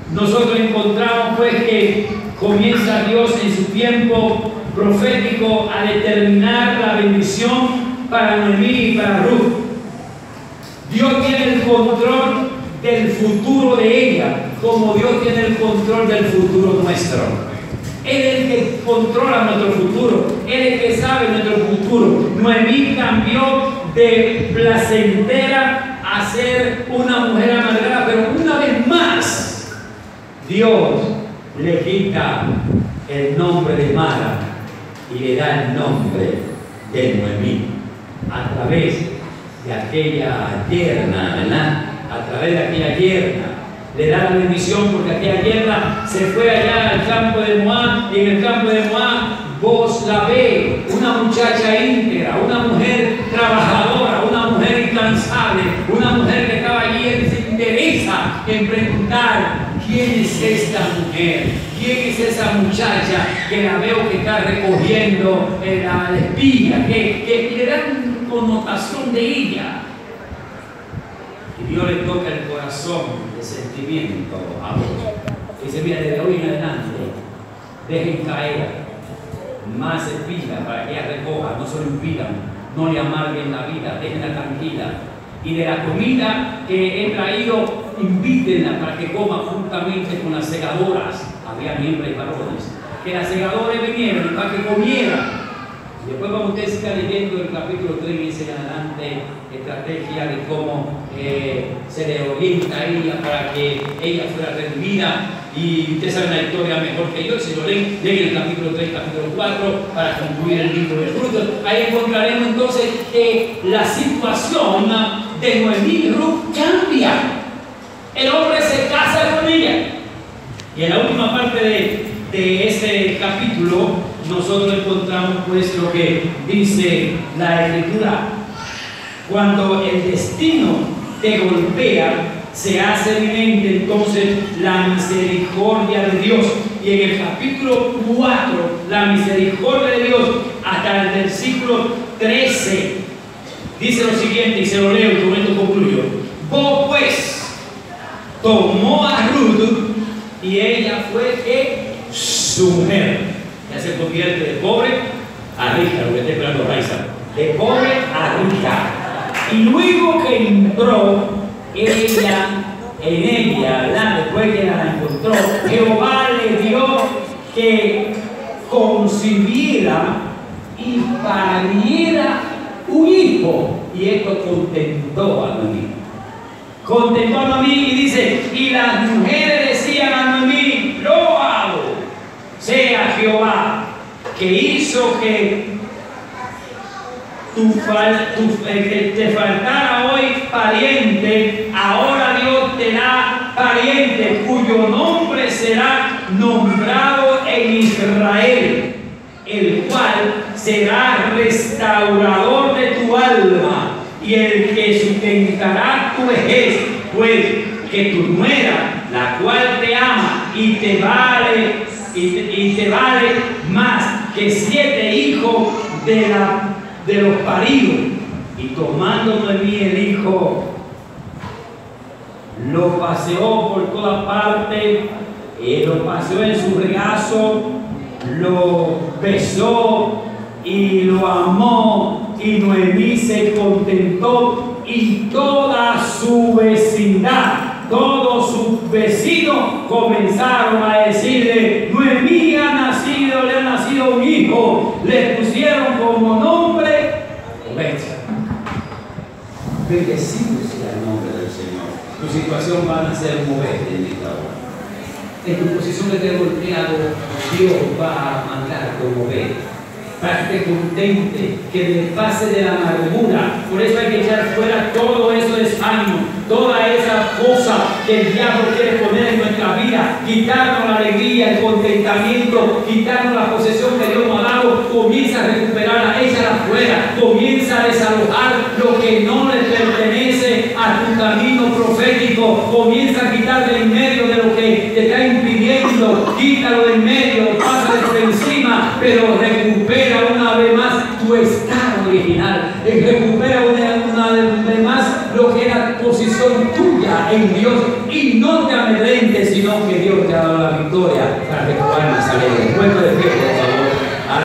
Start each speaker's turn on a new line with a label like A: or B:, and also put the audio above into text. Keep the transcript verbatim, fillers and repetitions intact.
A: nosotros encontramos pues que comienza Dios en su tiempo profético a determinar la bendición para Noemí y para Ruth. Dios tiene el control del futuro de ella, como Dios tiene el control del futuro nuestro. Él es el que controla nuestro futuro, Él es el que sabe nuestro futuro. Noemí cambió de placentera a ser una mujer amargada, pero una vez más, Dios le quita el nombre de Mara y le da el nombre de Noemí a través de aquella yerna, ¿verdad? A través de aquella yerna le da la bendición, porque aquella yerna se fue allá al campo de Moab, y en el campo de Moab vos la ve, una muchacha íntegra, una mujer trabajadora, una mujer incansable, una mujer que estaba allí y se interesa en preguntar quién es esta mujer, quién es esa muchacha que la veo que está recogiendo eh, la espiga, que, que le da una connotación de ella. Y Dios le toca el corazón de sentimiento a vos. Dice, mira, desde hoy en adelante, dejen caer más espigas para que ella recoja, no se lo impidan, no le amarguen la vida, déjenla tranquila. Y de la comida que he traído, invítenla para que coma juntamente con las segadoras. Había hembras y varones. Que las segadoras vinieron para que comieran. Y después, cuando usted siga leyendo el capítulo tres, dice en adelante estrategia de cómo eh, se le orienta a ella para que ella fuera redimida. Y ustedes saben la historia mejor que yo. Si lo leen, leen el capítulo tres, capítulo cuatro, para concluir el libro de frutos. Ahí encontraremos entonces que la situación de Noemí y Ruth cambia. El hombre se casa con ella. Y en la última parte de, de este capítulo, nosotros encontramos pues lo que dice la Escritura. Cuando el destino te golpea, se hace evidente entonces la misericordia de Dios. Y en el capítulo cuatro, la misericordia de Dios, hasta el versículo trece, dice lo siguiente, y se lo leo y con esto concluyo. Vos pues tomó a Ruth y ella fue que su mujer. Ya se convierte de pobre a rica, lo que está esperando Raiza, de pobre a rica. Y luego que entró ella en ella, ¿verdad? Después que la encontró, Jehová le dio que concibiera y pariera un hijo. Y esto contentó a Noemí. Contentó a Noemí y dice, y las mujeres decían a Noemí, loado sea Jehová, que hizo que, tu, tu, que te faltara hoy pariente. Ahora Dios te da pariente, cuyo nombre será nombrado en Israel, el cual será restaurador de tu alma y el que sustentará tu vejez, pues que tu nuera, la cual te ama y te vale y te, y te vale más que siete hijos de, la, de los paridos. Y tomando Noemí el hijo, lo paseó por toda parte, eh, lo paseó en su regazo, lo besó y lo amó, y Noemí se contentó, y toda su vecindad, todos sus vecinos comenzaron a decirle, Noemí ha nacido, le ha nacido un hijo. Le pusieron como nombre Obecha. Bendecido sea el nombre del Señor. Tu situación va a ser moverte en esta hora. En tu posición de ter golpeado, Dios va a mandar como mover, para que te contente, que te pase de la amargura. Por eso hay que echar fuera todo eso de desánimo, toda esa cosa que el diablo quiere poner en nuestra vida, quitarnos la alegría, el contentamiento, quitarnos la posesión que Dios nos ha dado. Comienza a recuperarla, échala fuera, comienza a desalojar lo que no le pertenece a tu camino profético, comienza a quitar del medio de lo que te está impidiendo, quítalo del medio, pásale por encima, pero recupera una vez más tu estado original, recupera una, una vez más lo que era posición tuya en Dios, y no te amedrentes, sino que Dios te ha dado la victoria.